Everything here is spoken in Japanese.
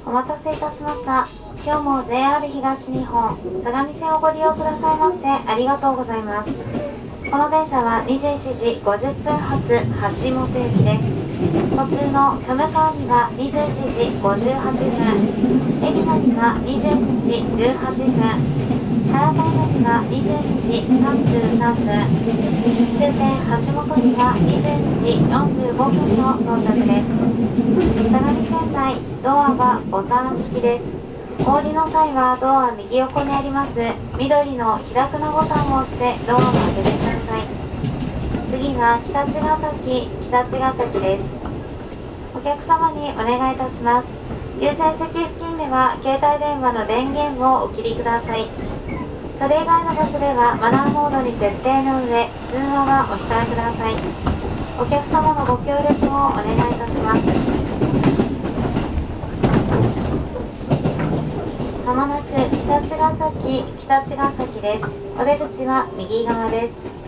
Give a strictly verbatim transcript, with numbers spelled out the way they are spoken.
お待たせいたしました。今日も ジェイアール 東日本相模線をご利用くださいましてありがとうございます。この電車はにじゅういちじごじゅっぷん発橋本行きです。途中の富川にはにじゅういちじごじゅうはっぷん、海老名にはにじゅうくじじゅうはっぷん、原田にはにじゅうにじさんじゅうさんぷん、終点橋本にはにじゅうにじよんじゅうごふんの到着です。相模線内、ドアはボタン式です。お降りの際はドア右横にあります緑の開くのボタンを押してドアを開けてください。次は北茅ヶ崎、北茅ヶ崎です。お客様にお願いいたします。優先席付近では携帯電話の電源をお切りください。それ以外の場所ではマナーモードに設定の上、通話はお控えください。お客様のご協力をお願いいたします。まもなく北茅ヶ崎、北茅ヶ崎です。お出口は右側です。